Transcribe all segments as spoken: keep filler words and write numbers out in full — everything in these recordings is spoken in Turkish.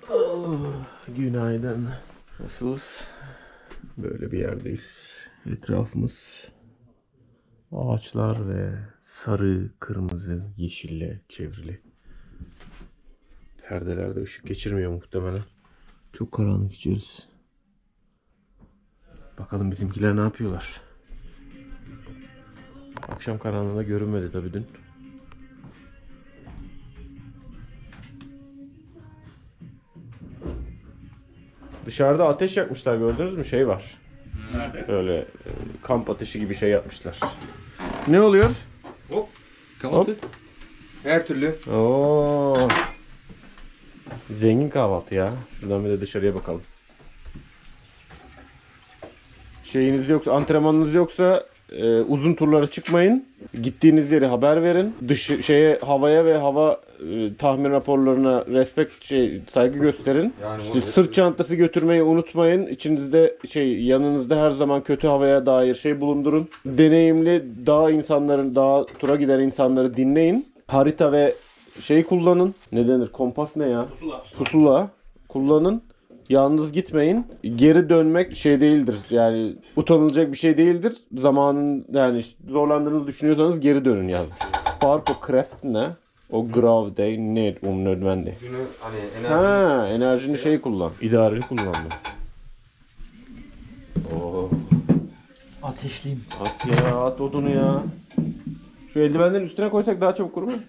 Oh, günaydın. Nasılsınız? Böyle bir yerdeyiz. Etrafımız ağaçlar ve sarı, kırmızı, yeşille çevrili. Perdelerde ışık geçirmiyor muhtemelen. Çok karanlık içeriz. Bakalım bizimkiler ne yapıyorlar? Akşam karanlığında görünmedi tabii dün. Dışarıda ateş yakmışlar, gördünüz mü? Şey var. Nerede? Böyle kamp ateşi gibi şey yapmışlar. Ne oluyor? Hop. Kahvaltı. Hop. Her türlü. Oo. Zengin kahvaltı ya. Şuradan bir de dışarıya bakalım. Şeyiniz yoksa, antrenmanınız yoksa e, uzun turlara çıkmayın. Gittiğiniz yere haber verin. Dış şeye, havaya ve hava e, tahmin raporlarına respekt şey saygı gösterin. Yani İşte sırt çantası götürmeyi unutmayın. İçinizde şey yanınızda her zaman kötü havaya dair şey bulundurun. Deneyimli dağ insanların, dağa tura giden insanları dinleyin. Harita ve şey kullanın. Ne denir? Kompas ne ya? Pusula. Pusula kullanın. Yalnız gitmeyin. Geri dönmek şey değildir. Yani utanılacak bir şey değildir. Zamanın yani zorlandığınızı düşünüyorsanız geri dönün yani. Spark o craft ne? O grav day ne umnödmendi. Günü hani enerji. Ha, enerjini şey kullan. İdareli kullandım. Oo. Ateşliyim. At ya, at odunu ya. Şu eldivenlerin üstüne koysak daha çabuk kurur mu?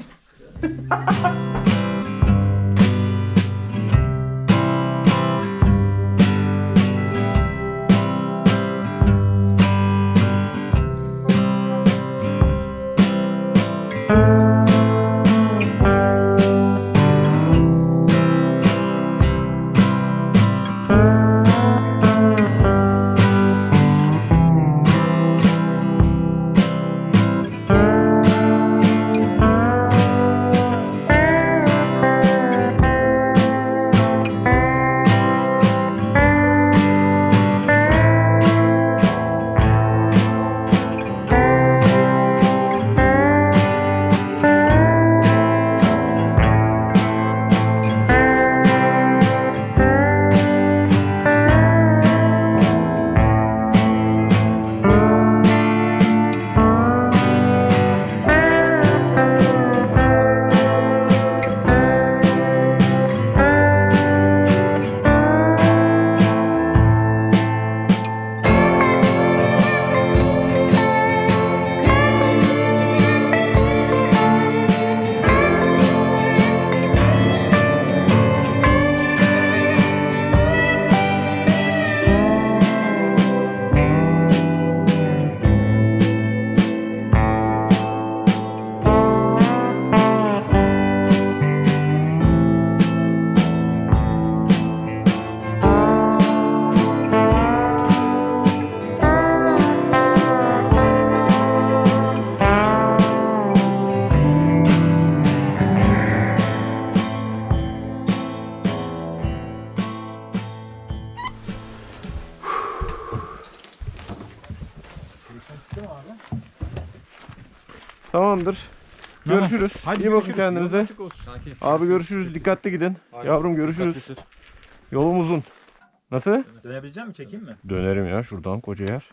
Tamamdır. Görüşürüz. Hadi İyi bakın görüşürüz. kendinize. Yolun açık olsun. Abi görüşürüz. Dikkatli gidin. Aynen. Yavrum görüşürüz. Yolum uzun. Nasıl? Dönebilecek misin? Çekeyim mi? Dönerim ya şuradan koca yer.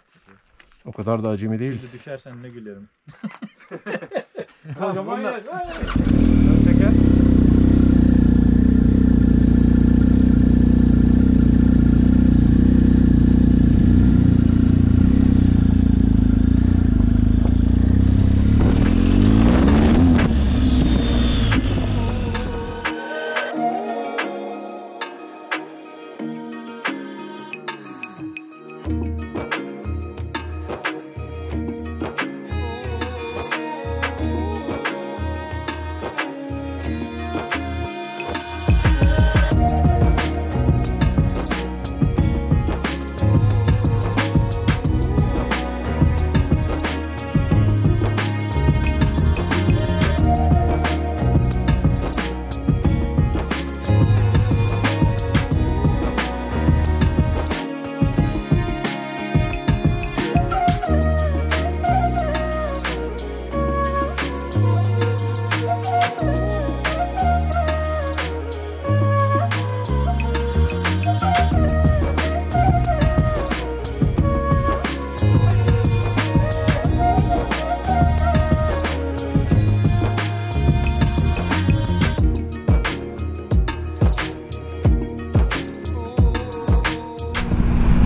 O kadar da acemi değil. Şimdi düşersen ne gülerim. Kocaman yer. Ön teker.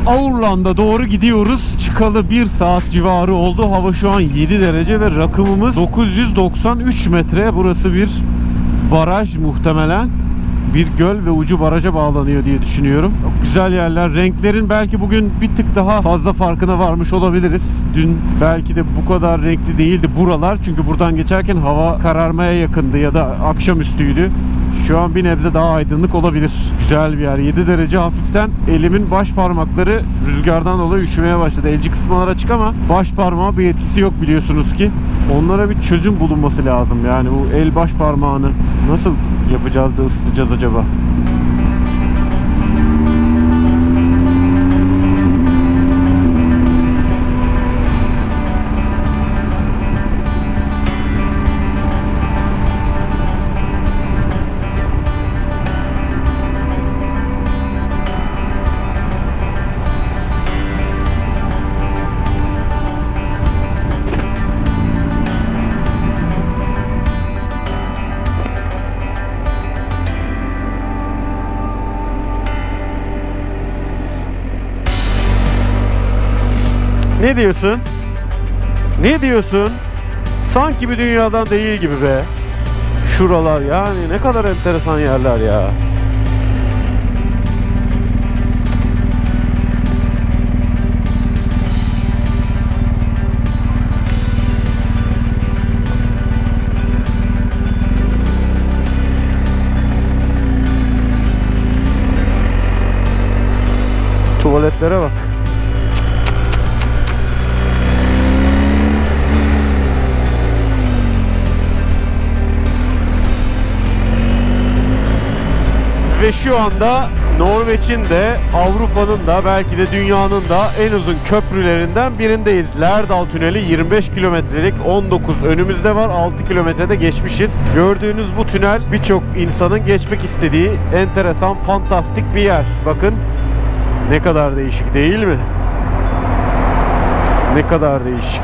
Aurland'a doğru gidiyoruz. Çıkalı bir saat civarı oldu. Hava şu an yedi derece ve rakımımız dokuz yüz doksan üç metre. Burası bir baraj muhtemelen. Bir göl ve ucu baraja bağlanıyor diye düşünüyorum. Çok güzel yerler. Renklerin belki bugün bir tık daha fazla farkına varmış olabiliriz. Dün belki de bu kadar renkli değildi buralar. Çünkü buradan geçerken hava kararmaya yakındı ya da akşamüstüydü. Şu an bir nebze daha aydınlık olabilir. Güzel bir yer. yedi derece hafiften elimin baş parmakları rüzgardan dolayı üşümeye başladı. Elci kısımlar açık ama baş parmağa bir etkisi yok biliyorsunuz ki. Onlara bir çözüm bulunması lazım. Yani bu el baş parmağını nasıl yapacağız da ısıtacağız acaba? Ne diyorsun? Ne diyorsun? Sanki bir dünyadan değil gibi be. Şuralar yani ne kadar enteresan yerler ya. Tuvaletlere bak. Ve şu anda Norveç'in de Avrupa'nın da belki de dünyanın da en uzun köprülerinden birindeyiz. Lerdal Tüneli yirmi beş kilometrelik, on dokuz önümüzde var, altı kilometrede geçmişiz. Gördüğünüz bu tünel birçok insanın geçmek istediği enteresan, fantastik bir yer. Bakın ne kadar değişik değil mi? Ne kadar değişik.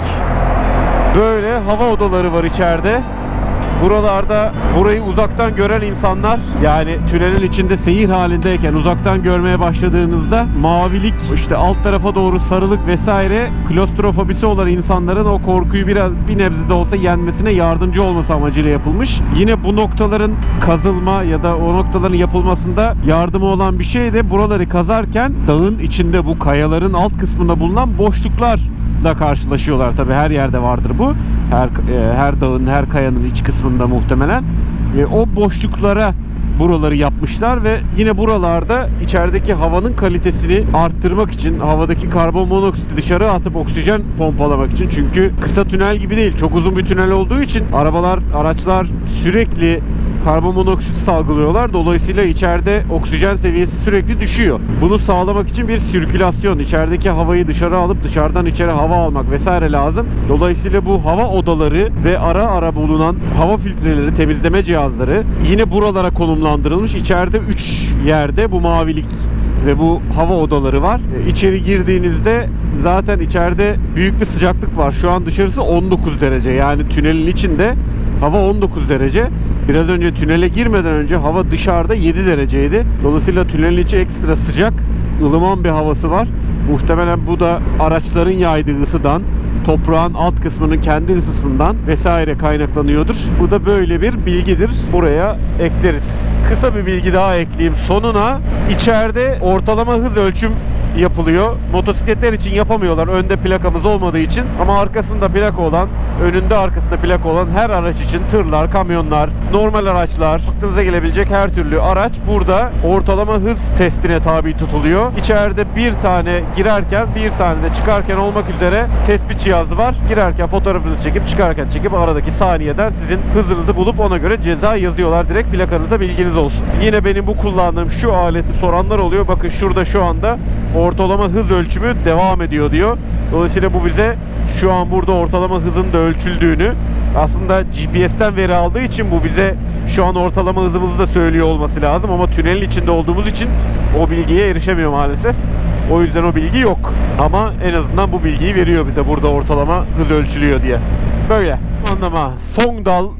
Böyle hava odaları var içeride. Buralarda burayı uzaktan gören insanlar, yani tünelin içinde seyir halindeyken uzaktan görmeye başladığınızda mavilik, işte alt tarafa doğru sarılık vesaire, klostrofobisi olan insanların o korkuyu biraz bir nebze de olsa yenmesine yardımcı olması amacıyla yapılmış. Yine bu noktaların kazılma ya da o noktaların yapılmasında yardımı olan bir şey de buraları kazarken dağın içinde bu kayaların alt kısmında bulunan boşluklar da karşılaşıyorlar. Tabi her yerde vardır bu. Her e, her dağın, her kayanın iç kısmında muhtemelen. E, o boşluklara buraları yapmışlar ve yine buralarda içerideki havanın kalitesini arttırmak için, havadaki karbon monoksiti dışarı atıp oksijen pompalamak için. Çünkü kısa tünel gibi değil, çok uzun bir tünel olduğu için arabalar, araçlar sürekli karbon monoksit salgılıyorlar. Dolayısıyla içeride oksijen seviyesi sürekli düşüyor. Bunu sağlamak için bir sirkülasyon, içerideki havayı dışarı alıp dışarıdan içeri hava almak vesaire lazım. Dolayısıyla bu hava odaları ve ara ara bulunan hava filtreleri, temizleme cihazları yine buralara konumlandırılmış. İçeride üç yerde bu mavilik ve bu hava odaları var. İçeri girdiğinizde zaten içeride büyük bir sıcaklık var. Şu an dışarısı on dokuz derece. Yani tünelin içinde hava on dokuz derece. Biraz önce tünele girmeden önce hava dışarıda yedi dereceydi. Dolayısıyla tünelin içi ekstra sıcak, ılıman bir havası var. Muhtemelen bu da araçların yaydığı ısıdan, toprağın alt kısmının kendi ısısından vesaire kaynaklanıyordur. Bu da böyle bir bilgidir. Buraya ekleriz. Kısa bir bilgi daha ekleyeyim sonuna. İçeride ortalama hız ölçüm yapılıyor. Motosikletler için yapamıyorlar önde plakamız olmadığı için, ama arkasında plaka olan, önünde arkasında plaka olan her araç için, tırlar, kamyonlar, normal araçlar, aklınıza gelebilecek her türlü araç burada ortalama hız testine tabi tutuluyor. İçeride bir tane girerken, bir tane de çıkarken olmak üzere tespit cihazı var. Girerken fotoğrafınızı çekip, çıkarken çekip aradaki saniyeden sizin hızınızı bulup ona göre ceza yazıyorlar direkt plakanıza, bilginiz olsun. Yine benim bu kullandığım şu aleti soranlar oluyor. Bakın şurada şu anda ortalama hız ölçümü devam ediyor diyor. Dolayısıyla bu bize şu an burada ortalama hızın da ölçüldüğünü, aslında G P S'ten veri aldığı için bu bize şu an ortalama hızımızı da söylüyor olması lazım, ama tünelin içinde olduğumuz için o bilgiye erişemiyor maalesef. O yüzden o bilgi yok. Ama en azından bu bilgiyi veriyor bize, burada ortalama hız ölçülüyor diye. Böyle. Anlama. Sogndal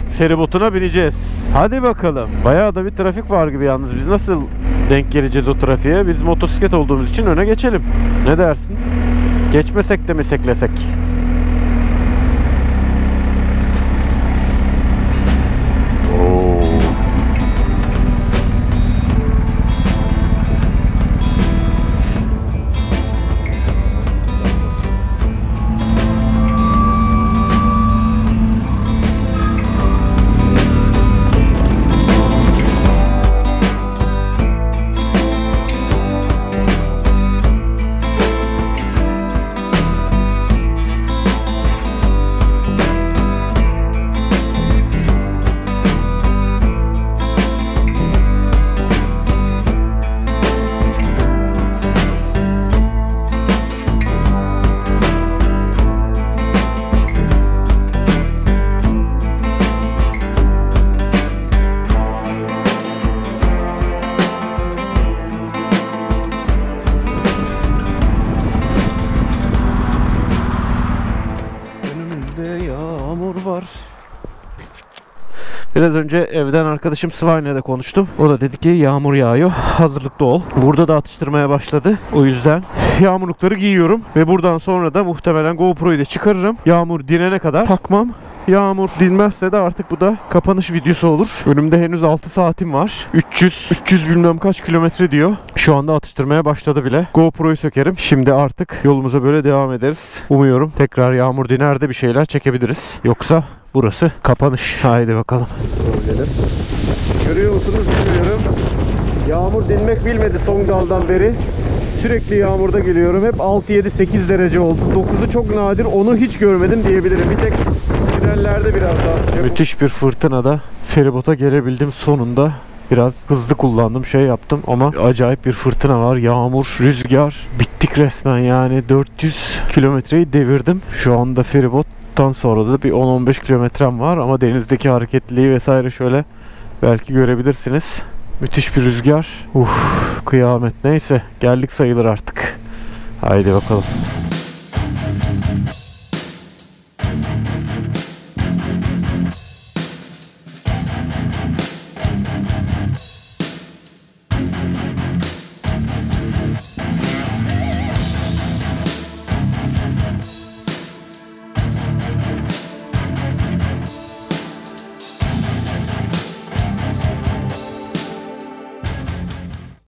feribotuna bineceğiz. Hadi bakalım. Bayağı da bir trafik var gibi yalnız. Biz nasıl denk geleceğiz o trafiğe? Biz motosiklet olduğumuz için öne geçelim. Ne dersin? Geçmesek de mi seklesek? Biraz önce evden arkadaşım Svine'le konuştum. O da dedi ki yağmur yağıyor. Hazırlıklı ol. Burada da atıştırmaya başladı. O yüzden yağmurlukları giyiyorum. Ve buradan sonra da muhtemelen GoPro'yu da çıkarırım. Yağmur dinene kadar takmam. Yağmur dinmezse de artık bu da kapanış videosu olur. Önümde henüz altı saatim var. üç yüz üç yüz bilmem kaç kilometre diyor. Şu anda atıştırmaya başladı bile. GoPro'yu sökerim. Şimdi artık yolumuza böyle devam ederiz. Umuyorum tekrar yağmur diner de bir şeyler çekebiliriz. Yoksa burası kapanış. Haydi bakalım. Görüyor musunuz bilmiyorum. Yağmur dinmek bilmedi son daldan beri. Sürekli yağmurda geliyorum. Hep altı yedi sekiz derece oldu. dokuzu çok nadir. Onu hiç görmedim diyebilirim. Bir tek tünellerde biraz daha sıcak. Müthiş bir fırtınada feribota gelebildim sonunda. Biraz hızlı kullandım, şey yaptım ama acayip bir fırtına var. Yağmur, rüzgar. Bittik resmen yani. dört yüz kilometreyi devirdim. Şu anda feribottan sonra da bir on on beş kilometrem var ama denizdeki hareketliliği vesaire şöyle belki görebilirsiniz. Müthiş bir rüzgar. Uf, kıyamet. Neyse, geldik sayılır artık. Haydi bakalım.